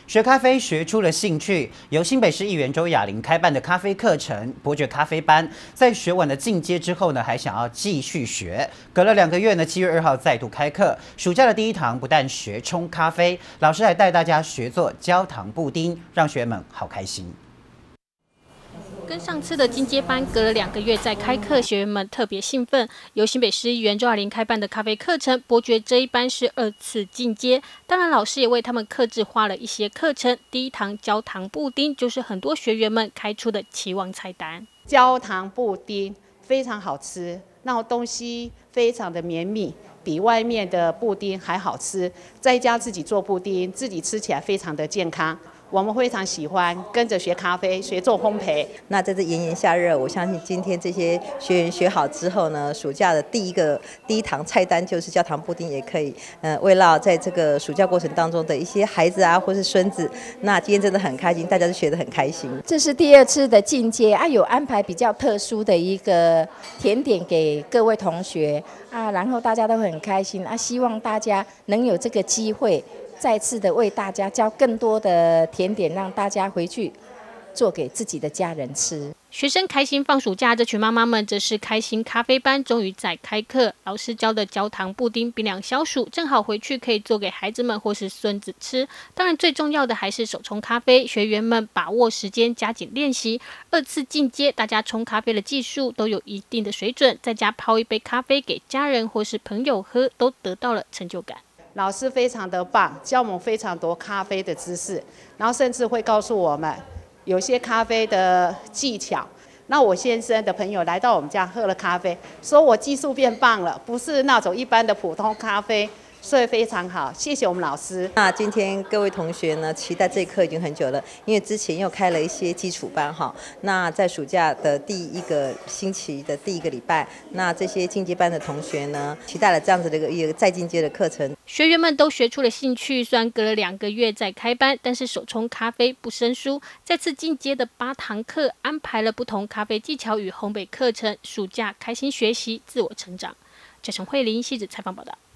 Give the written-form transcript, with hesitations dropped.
学咖啡学出了兴趣，由新北市议员周雅玲开办的咖啡课程伯爵咖啡班，在学完了进阶之后呢，还想要继续学。隔了2个月呢，7月2号再度开课。暑假的第一堂不但学冲咖啡，老师还带大家学做焦糖布丁，让学员们好开心。 跟上次的进阶班隔了2个月再开课，学员们特别兴奋。由新北市议员周雅玲开办的咖啡课程，伯爵这一班是2次进阶。当然，老师也为他们客制化了一些课程。第一堂焦糖布丁就是很多学员们开出的期望菜单。 焦糖布丁非常好吃，然后东西非常的绵密，比外面的布丁还好吃。在家自己做布丁，自己吃起来非常的健康。 我们非常喜欢跟着学咖啡，学做烘焙。 那在这炎炎夏日，我相信今天这些学员学好之后呢，暑假的第一堂菜单就是焦糖布丁，也可以慰劳在这个暑假过程当中的一些孩子啊，或是孙子。那今天真的很开心，大家都学得很开心。 这是第2次的进阶啊，有安排比较特殊的一个甜点给各位同学啊，然后大家都很开心啊，希望大家能有这个机会。 再次的为大家教更多的甜点，让大家回去做给自己的家人吃。 学生开心放暑假，这群妈妈们则是开心咖啡班终于在开课。老师教的焦糖布丁冰凉消暑，正好回去可以做给孩子们或是孙子吃。当然，最重要的还是手冲咖啡，学员们把握时间，加紧练习。2次进阶，大家冲咖啡的技术都有一定的水准，在家泡一杯咖啡给家人或是朋友喝，都得到了成就感。 老师非常的棒，教我们非常多咖啡的知识，然后甚至会告诉我们有些咖啡的技巧。那我先生的朋友来到我们家喝了咖啡，说我技术变棒了，不是那种一般的普通咖啡。 所以非常好，谢谢我们老师。 那今天各位同学呢，期待这一课已经很久了，因为之前又开了一些基础班哈。那在暑假的第1个星期的第1个礼拜，那这些进阶班的同学呢，期待了这样子的一个再进阶的课程。 学员们都学出了兴趣，虽然隔了2个月再开班，但是手冲咖啡不生疏。再次进阶的8堂课，安排了不同咖啡技巧与烘焙课程，暑假开心学习，自我成长。贾成慧、林希子采访报道。